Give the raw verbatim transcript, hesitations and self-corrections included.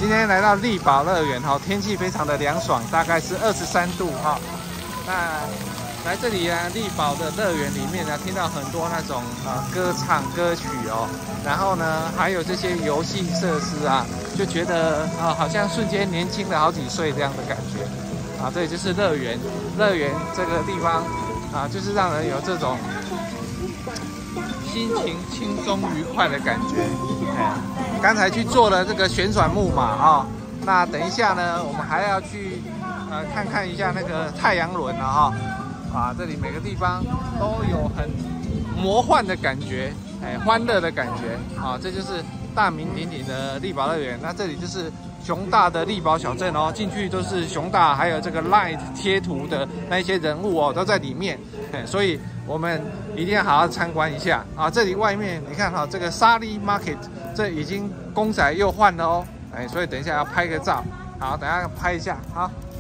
今天来到力宝乐园哈，天气非常的凉爽，大概是二十三度哈。那来这里啊，力宝的乐园里面呢，听到很多那种呃歌唱歌曲哦，然后呢，还有这些游戏设施啊，就觉得啊、呃，好像瞬间年轻了好几岁这样的感觉啊。这里就是乐园，乐园这个地方啊，就是让人有这种心情轻松愉快的感觉。哎，刚才去做了这个旋转木马啊、哦，那等一下呢，我们还要去呃看看一下那个太阳轮了哈。啊，这里每个地方都有很魔幻的感觉，哎，欢乐的感觉啊，这就是大名鼎鼎的力宝乐园。那这里就是熊大的力宝小镇哦，进去都是熊大，还有这个 Light 贴图的那一些人物哦，都在里面，哎，所以我们一定要好好参观一下啊。这里外面你看哈、哦，这个沙利 Market 这已经公仔又换了哦，哎，所以等一下要拍个照，好，等一下拍一下，好。